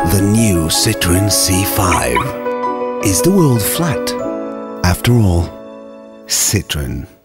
The new Citroën C5. Is the world flat? After all, Citroën.